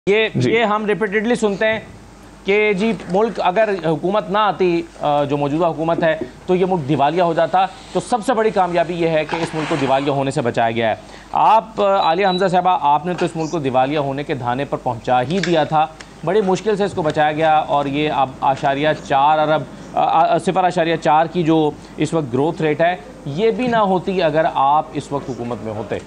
ये हम रिपीटेडली सुनते हैं कि जी मुल्क अगर हुकूमत ना आती, जो मौजूदा हुकूमत है, तो ये मुल्क दिवालिया हो जाता। तो सबसे बड़ी कामयाबी ये है कि इस मुल्क को दिवालिया होने से बचाया गया है। आप आलिया हमजा साहबा, आपने तो इस मुल्क को दिवालिया होने के धाने पर पहुंचा ही दिया था। बड़ी मुश्किल से इसको बचाया गया और ये अब 0.4 की जो इस वक्त ग्रोथ रेट है, ये भी ना होती अगर आप इस वक्त हुकूमत में होते।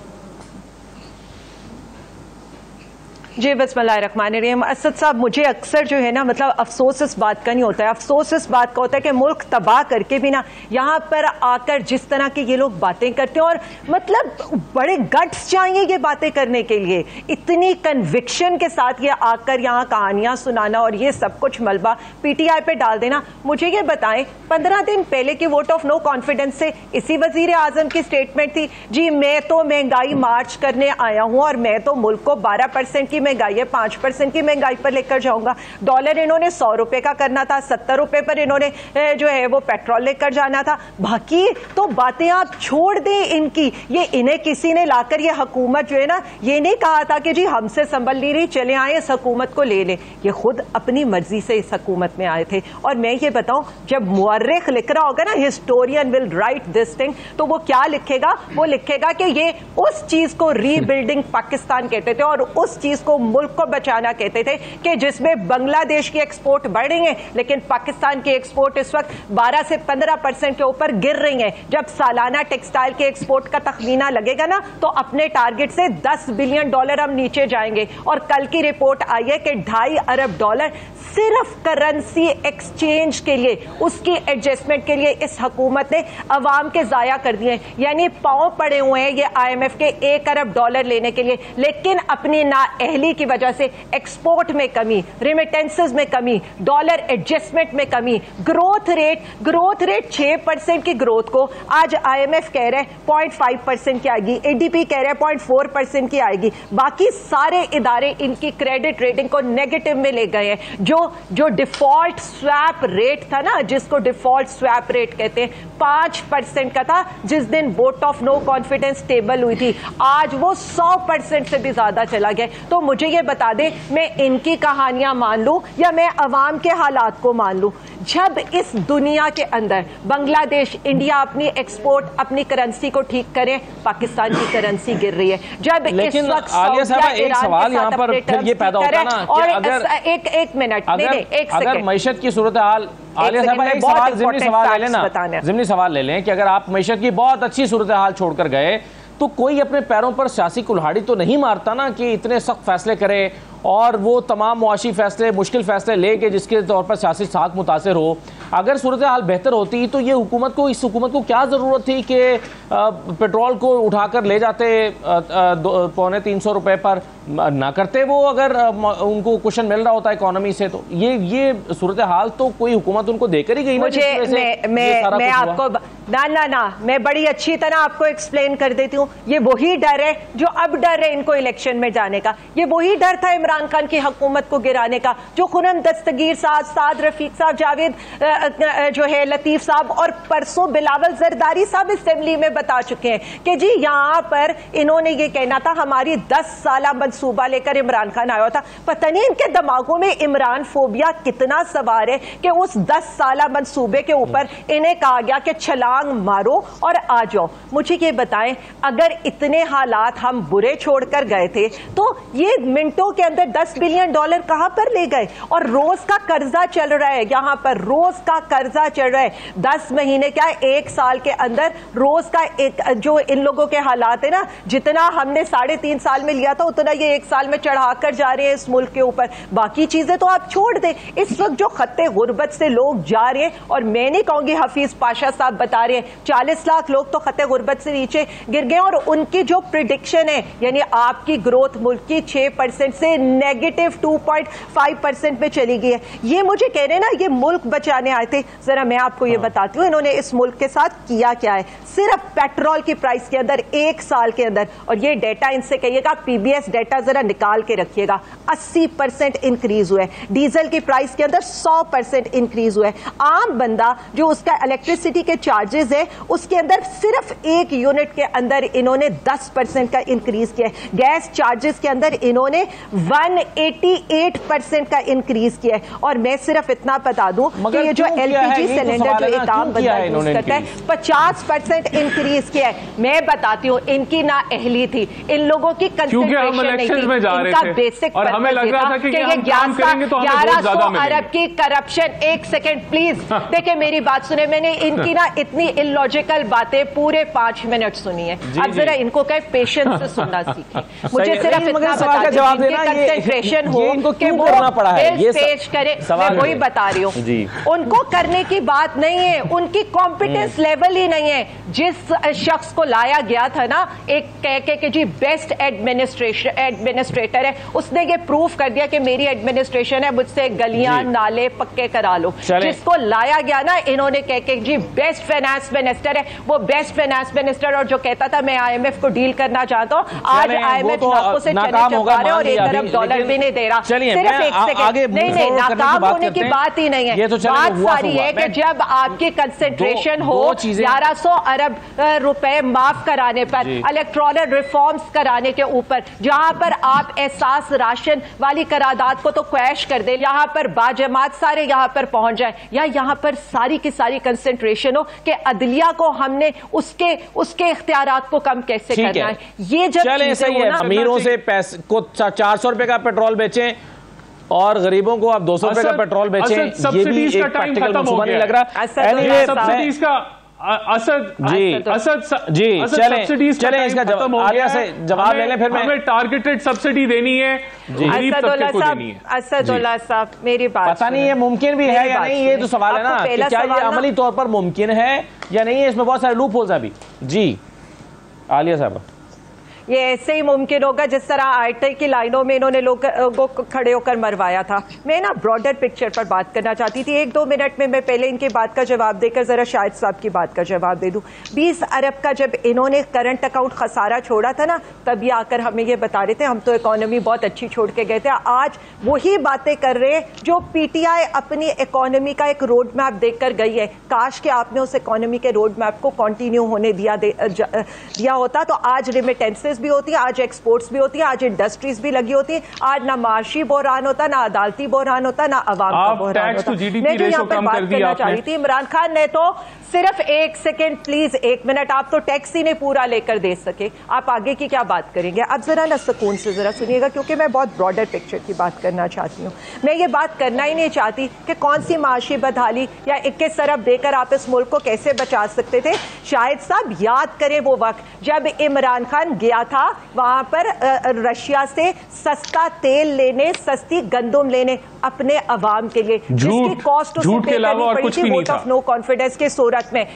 जी बिस्मिल्लाहिर्रहमानिर्रहीम। असद साहब, मुझे अक्सर जो है ना, मतलब अफसोस इस बात का नहीं होता है, अफसोस इस बात का होता है कि मुल्क तबाह करके भी ना यहाँ पर आकर जिस तरह की ये लोग बातें करते हैं, और मतलब बड़े गट्स चाहिए ये बातें करने के लिए, इतनी कन्विक्शन के साथ ये आकर यहाँ कहानियाँ सुनाना और ये सब कुछ मलबा पीटीआई पे डाल देना। मुझे ये बताएं, 15 दिन पहले की वोट ऑफ नो कॉन्फिडेंस से इसी वजीर आजम की स्टेटमेंट थी, जी मैं तो महंगाई मार्च करने आया हूँ और मैं तो मुल्क को 12% की महंगाई है 5% की महंगाई पर लेकर जाऊंगा। डॉलर इन्होंने 100 रुपए का करना था, 70 रुपए पर इन्होंने जो है वो पेट्रोल लेकर जाना था। बाकी तो बातें आप छोड़ दें इनकी। ये इन्हें किसी ने लाकर ये हुकूमत जो है ना, ये नहीं कहा था कि जी हमसे संभल नहीं रही, चले आए इस हुकूमत को ले लें। ये खुद अपनी मर्जी से इस हुकूमत में आए थे। और मैं ये बताऊं, जब मुअर्रिख लिख रहा होगा ना, historian will write this thing, तो वो क्या लिखेगा? वो लिखेगा कि ये उस चीज को रीबिल्डिंग पाकिस्तान कहते थे और उस चीज को मुल्क को बचाना कहते थे कि जिसमें बांग्लादेश की एक्सपोर्ट बढ़ रही है, लेकिन पाकिस्तान की एक्सपोर्ट इस वक्त 12 से 15% के ऊपर गिर रही है। जब सालाना टेक्सटाइल के एक्सपोर्ट का तखमीना लगेगा ना, तो अपने टारगेट से $10 बिलियन हम नीचे जाएंगे। और कल की रिपोर्ट आई है कि $2.5 अरब सिर्फ करेंसी एक्सचेंज के लिए, उसकी एडजस्टमेंट के लिए इस हुकूमत ने अवाम के जाया कर दिए। यानी पांव पड़े हुए हैं ये IMF के $1 अरब लेने के लिए, लेकिन अपनी नाअहली की वजह से एक्सपोर्ट में कमी, रेमिटेंसेस में कमी, डॉलर एडजस्टमेंट में कमी, ग्रोथ रेट 6% की ग्रोथ को आज IMF कह रहे हैं 0.5% की आएगी, ADB कह रहे हैं 0.4% की आएगी। बाकी सारे इदारे इनकी क्रेडिट रेटिंग को नेगेटिव में ले गए हैं। जो डिफॉल्ट स्वैप रेट था ना, जिसको डिफॉल्ट स्वैप रेट कहते हैं, 5% का था जिस दिन vote of no confidence table हुई थी, आज वो 100% से भी ज्यादा चला गया। तो मुझे ये बता दें, मैं इनकी कहानियां मान लूं या मैं अवाम के हालात को मान लूं? जब इस दुनिया के अंदर बांग्लादेश, इंडिया अपनी एक्सपोर्ट, अपनी करेंसी को ठीक करें, पाकिस्तान की करेंसी गिर रही है। जब लेकिन आलिया साहब, एक सवाल यहाँ पर फिर ये पैदा होता है ना कि एक मिनट, अगर मईशत की सूरत हाल, आलिया साहब एक सवाल, ज़िमनी सवाल ले लेना, ज़िमनी सवाल ले लें कि अगर आप मईशत की बहुत अच्छी सूरत हाल छोड़कर गए, तो कोई अपने पैरों पर सियासी कुल्हाड़ी तो नहीं मारता ना कि इतने सख्त फैसले करे और वो तमाम मुआशी फैसले, मुश्किल फैसले ले के जिसके तौर पर सियासी साख मुतासिर हो। अगर सूरत हाल बेहतर होती तो ये इस हुकूमत को क्या ज़रूरत थी कि पेट्रोल को उठाकर ले जाते 250-300 रुपए पर ना करते वो, अगर उनको कुशन मिल रहा होता इकोनॉमी से। तो ये सूरत हाल तो कोई हुकूमत उनको देकर ही गई ना। मैं आपको ना मैं बड़ी अच्छी तरह आपको एक्सप्लेन कर देती हूँ। ये वही डर है जो अब डर है इनको इलेक्शन में जाने का। ये वही डर था इमरान खान की हुकूमत को गिराने का, जो खुरम दस्तगीर साहब, साद रफीक साहब, जावेद जो है लतीफ साहब और परसों बिलावल जरदारी साहब असेंबली में बता चुके हैं कि जी यहाँ पर इन्होंने ये कहना था, हमारी 10 साल मंसूबा लेकर इमरान खान आया था। पता नहीं इनके दिमागों में इमरान फोबिया कितना सवार है कि उस 10 साल मंसूबे के ऊपर इन्हें कहा गया कि छलांग मारो और आ जाओ। मुझे ये बताएं, अगर इतने हालात हम बुरे छोड़कर गए थे तो ये मिनटों के अंदर $10 बिलियन कहां पर ले गए? और रोज का कर्जा चल रहा है, यहां पर रोज का कर्जा चल रहा है। 10 महीने क्या, 1 साल के अंदर रोज का एक, जो इन लोगों के हालात है ना, जितना हमने 3.5 साल में लिया था उतना ये 1 साल में चढ़ाकर जा रहे हैं इस मुल्क के ऊपर। बाकी चीजें तो आप छोड़ दें। इस वक्त जो खत्ते गुर्बत से लोग जा रहे हैं, और मैं नहीं कहूंगी, हफीज पाशा साहब बता रहे हैं 40 लाख लोग तो खत्ते गुर्बत से नीचे गिर गए, और उनकी जो प्रिडिक्शन है, यानी आपकी ग्रोथ मुल्क की 6% से -2.5% में चली गई है। ये मुझे कह रहे हैं ना, ये मुल्क बचाने आए थे। जरा मैं आपको ये बताती हूँ इन्होंने इस मुल्क के साथ किया क्या है। सिर्फ पेट्रोल की प्राइस के अंदर 1 साल के अंदर, और ये डेटा इनसे कहिएगा, पीबीएस डेटा जरा निकाल के रखिएगा, 80% इंक्रीज हुआ है। डीजल की प्राइस के अंदर 100% इंक्रीज हुआ है। आम बंदा जो उसका इलेक्ट्रिसिटी के चार्जेस है उसके अंदर सिर्फ 1 यूनिट के अंदर इन्होंने 10% का इंक्रीज किया है। गैस चार्जेस के अंदर इन्होंने 188% का इंक्रीज किया है। और मैं सिर्फ इतना बता दूं कि ये जो एलपीजी सिलेंडर जो एक आम बंदा यूज करता है 50% इंक्रीज किया है। मैं बताती हूँ इनकी ना अहली थी, इन लोगों की कंसंट्रेशन नहीं थी, इनका बेसिक और हमें लग रहा था कि ये 1100 अरब की करप्शन। 1 सेकेंड प्लीज, देखिए मेरी बात सुने, मैंने इनकी ना इतनी इलॉजिकल बातें पूरे 5 मिनट सुनी है। अब जरा इनको कहे पेशेंस से सुनना सीखें। मुझे सिर्फ इतना बता दें कंसंट्रेशन हो कि वो बिल पेश करे, मैं वही बता रही हूँ। उनको करने की बात नहीं है, उनकी कॉम्पिटेंस लेवल ही नहीं है। जिस शख्स को लाया गया था ना एक कह के कि जी बेस्ट एडमिनिस्ट्रेटर है, उसने ये प्रूफ कर दिया कि मेरी एडमिनिस्ट्रेशन है, मुझसे गलियां नाले पक्के करा लो। जिसको लाया गया ना इन्होंने कह के जी बेस्ट फाइनेंस मिनिस्टर है, वो बेस्ट फाइनेंस मिनिस्टर, और जो कहता था मैं IMF को डील करना चाहता हूँ, आज IMF नाकों से चने चबा रहे और 1 अरब डॉलर भी नहीं दे रहा। सिर्फ 1 सेकंड, नहीं, नाकाम होने की बात ही नहीं है। बात सारी है कि जब आपकी कंसंट्रेशन हो 1100 अरब रुपए माफ कराने पर, इलेक्टोरल रिफॉर्म्स कराने के ऊपर, जहां पर आप एहसास राशन वाली करारदाद को तो क्वैश कर दे, यहां पर बाजमात सारे यहां पर पहुंच जाए, या यहां पर सारी की सारी कंसंट्रेशन हो कि अदलिया को हमने उसके इख्तियारात को कम कैसे करना है। ये जब सही है, अमीरों से पैसे को 400 रुपए का पेट्रोल बेचें और गरीबों को आप 200 रुपए का पेट्रोल बेचें, ये भी एक प्रैक्टिकल मंसूबा नहीं लग रहा। सब्सिडीज का चलें इसका आलिया से जवाब ले लें, फिर हमें टारगेटेड सब्सिडी देनी है, असदुल्ला साहब मेरी बात पता नहीं ये मुमकिन भी है या नहीं, ये तो सवाल है ना कि क्या ये अमली तौर पर मुमकिन है या नहीं है। इसमें बहुत सारे लूप होल्स हैं अभी। जी आलिया साहब, ये ऐसे ही मुमकिन होगा जिस तरह आईटी की लाइनों में इन्होंने लोगों को खड़े होकर मरवाया था। मैं ना ब्रॉडर पिक्चर पर बात करना चाहती थी। 1-2 मिनट में मैं पहले इनकी बात का जवाब देकर जरा शाहिद साहब की बात का जवाब दे दूं। 20 अरब का जब इन्होंने करंट अकाउंट खसारा छोड़ा था ना, तभी आकर हमें ये बता रहे थे हम तो इकोनॉमी बहुत अच्छी छोड़ के गए थे। आज वही बातें कर रहे हैं जो पीटीआई अपनी इकोनॉमी का एक रोड मैप देकर गई है। काश के आपने उस इकोनॉमी के रोड मैप को कंटिन्यू होने दिया होता तो आज रिमिटेंसेस भी होती है, आज एक्सपोर्ट्स भी होती है, आज इंडस्ट्रीज भी लगी होती है, आज ना माशी बहरान होता, ना अदालती बहरान होता, ना अवाम का बहरान होता। मैं जो यहाँ पर बात करना चाह रही थी, इमरान खान ने तो सिर्फ 1 सेकेंड प्लीज, 1 मिनट, आप तो टैक्स ही नहीं पूरा लेकर दे सके, आप आगे की क्या बात करेंगे। अब जरा ना सुकून से जरा सुनिएगा, क्योंकि मैं बहुत ब्रॉडर पिक्चर की बात करना चाहती हूँ। मैं ये बात करना ही नहीं चाहती कि कौन सी माशी बदहाली या 21 अरब देकर आप इस मुल्क को कैसे बचा सकते थे। शाहिद साहब याद करें वो वक्त जब इमरान खान गया था वहां पर रशिया से सस्ता तेल लेने, सस्ती गंदम लेने अपने अवाम के लिए, जिसकी कॉस्ट उसे पे करनी पड़ी थी वोट ऑफ नो कॉन्फिडेंस के सूरत में।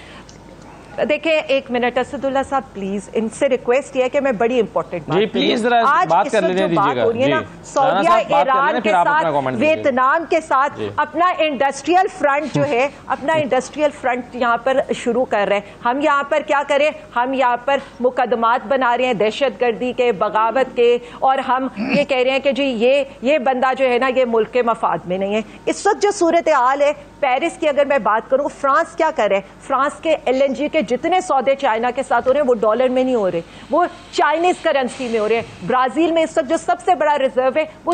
देखिए 1 मिनट असदुल्ला साहब प्लीज, इनसे रिक्वेस्ट ये है कि मैं बड़ी इंपॉर्टेंट बात प्लीज आज बात कर लेने दीजिएगा। हो रही है ना सऊदीया ईरान के साथ, वियतनाम के साथ अपना इंडस्ट्रियल फ्रंट जो है, अपना इंडस्ट्रियल फ्रंट यहाँ पर शुरू कर रहे हैं। हम यहाँ पर क्या करें, हम यहाँ पर मुकदमात बना रहे हैं दहशतगर्दी के, बगावत के, और हम ये कह रहे हैं कि जी ये बंदा जो है ना ये मुल्क के मफाद में नहीं है। इस वक्त जो सूरत हाल है पेरिस की अगर मैं बात करूं, फ्रांस क्या कर रहे हैं, फ्रांस के LNG के जितने सौदे चाइना के साथ हो रहे हैं वो डॉलर में नहीं हो रहे, वो चाइनीज करेंसी में हो रहे हैं। ब्राजील में इस वक्त जो सबसे बड़ा रिजर्व है वो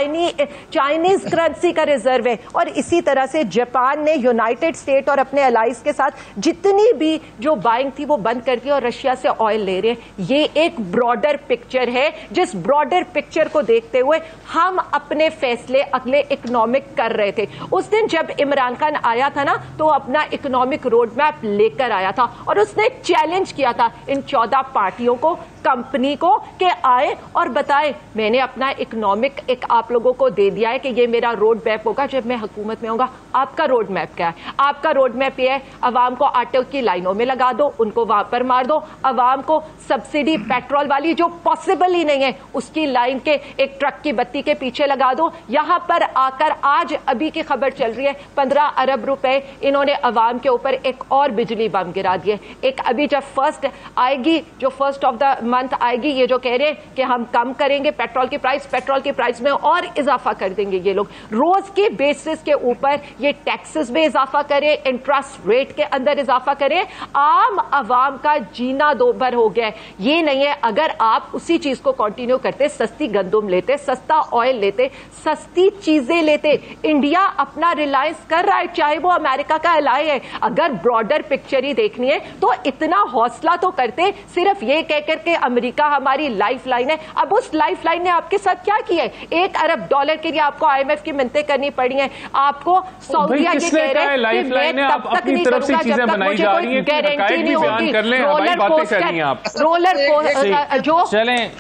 चाइनीज करेंसी का रिजर्व है। और इसी तरह से जापान ने यूनाइटेड स्टेट और अपने अलाइज के साथ जितनी भी जो बाइंग थी वो बंद कर दी और रशिया से ऑयल ले रहे हैं। ये एक ब्रॉडर पिक्चर है, जिस ब्रॉडर पिक्चर को देखते हुए हम अपने फैसले अगले इकोनॉमिक कर रहे थे। उस दिन जब इमरान खान आया था ना तो अपना इकोनॉमिक रोड मैप लेकर आया था और उसने चैलेंज किया था इन 14 पार्टियों को कंपनी को कि आए और बताए मैंने अपना इकोनॉमिक एक आप लोगों को दे दिया है कि ये मेरा रोड मैप होगा जब मैं हुकूमत में होगा। आपका रोड मैप क्या है? आपका रोड मैप ये है अवाम को आटे की लाइनों में लगा दो, उनको वहां पर मार दो, अवाम को सब्सिडी पेट्रोल वाली जो पॉसिबल ही नहीं है उसकी लाइन के एक ट्रक की बत्ती के पीछे लगा दो। यहां पर आकर आज अभी की खबर चल रही है 15 अरब रुपए इन्होंने अवाम के ऊपर एक और बिजली बम गिरा दिए। एक अभी जब फर्स्ट आएगी, जो फर्स्ट ऑफ द मंथ आएगी, ये जो कह रहे हैं कि हम कम करेंगे पेट्रोल की प्राइस में और इजाफा कर देंगे। ये लोग रोज के बेसिस के ऊपर ये टैक्सेस में इजाफा करें, इंटरेस्ट रेट के अंदर इजाफा करें, आम आवाम का जीना दोभर हो गया है। ये नहीं है अगर आप उसी चीज को कंटिन्यू करते, सस्ती गंदम लेते, सस्ता ऑयल लेते, सस्ती चीजें लेते। इंडिया अपना रिलायंस कर रहा है, चाहे वो अमेरिका का एलाय है। अगर ब्रॉडर पिक्चर ही देखनी है तो इतना हौसला तो करते, सिर्फ ये कहकर के अमेरिका हमारी लाइफ लाइन है। अब उस लाइफ लाइन ने आपके साथ क्या किया है? $1 अरब के लिए आपको IMF की मिन्नतें करनी पड़ी हैं। आपको सऊदिया ये कह रहे हैं कि मैं तब तक नहीं करूंगा जब तक मुझे कोई गारंटी नहीं होगी। रोलर कोस्टर जो